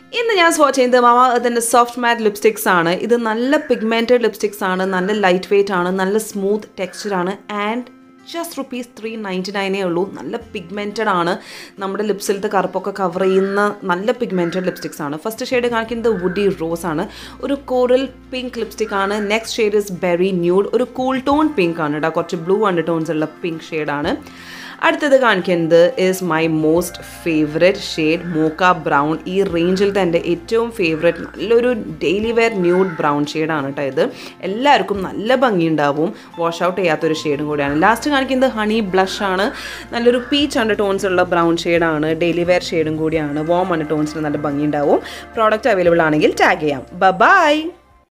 ഇന്ന് ഞാൻ സ്വatch ചെയ്യുന്നത് മാമ എർത്തിൻ്റെ സോഫ്റ്റ് മാറ്റ് ലിപ്സ്റ്റിക്സ് ആണ്. ഇത് നല്ല പിഗ്മെൻറ്റഡ് ലിപ്സ്റ്റിക്സ് ആണ്, നല്ല ലൈറ്റ് വെയ്റ്റ് ആണ്, നല്ല സ്മൂത്ത് ടെക്സ്ചർ ആണ് ആൻഡ് ജസ്റ്റ് ₹399 ഉള്ളൂ. നല്ല പിഗ്മെൻറ്റഡ് ആണ്, നമ്മുടെ ലിപ്സിലത്തെ കറുപ്പൊക്കെ കവർ ചെയ്യുന്ന നല്ല പിഗ്മെൻറ്റഡ് ലിപ്സ്റ്റിക്സ് ആണ്. ഫസ്റ്റ് ഷെയ്ഡ് കാണിക്കുന്നത് വുഡി റോസ് ആണ്, ഒരു കോറൽ പിങ്ക് ലിപ്സ്റ്റിക് ആണ്. Next shade is berry nude, ഒരു കൂൾ ടോൺ പിങ്ക് ആണ് കേട്ടോ, കുറച്ച് ബ്ലൂ അണ്ടർ ടോൺസ് ഉള്ള പിങ്ക് ഷെയ്ഡാണ്. അടുത്തത് കാണിക്കുന്നത് is my most favourite shade mocha brown. ഈ റേഞ്ചിൽ തന്നെ ഏറ്റവും ഫേവറേറ്റ് നല്ലൊരു ഡെയിലി വെയർ ന്യൂഡ് ബ്രൗൺ ഷെയ്ഡാണ് കേട്ടോ. ഇത് എല്ലാവർക്കും നല്ല ഭംഗിയുണ്ടാവും, വാഷ് ഔട്ട് ചെയ്യാത്തൊരു ഷെയ്ഡും കൂടിയാണ്. ലാസ്റ്റ് കാണിക്കുന്നത് ഹണി ബ്ലഷ് ആണ്, നല്ലൊരു പീച്ച് അണ്ടർ ടോൺസ് ഉള്ള ബ്രൗൺ ഷെയ്ഡാണ്, ഡെയിലി വെയർ ഷെയ്ഡും കൂടിയാണ്. വാം അണ്ടർ ടോൺസിന് നല്ല ഭംഗിയുണ്ടാവും. പ്രോഡക്റ്റ് അവൈലബിൾ ആണെങ്കിൽ ടാഗ് ചെയ്യാം. ബൈ.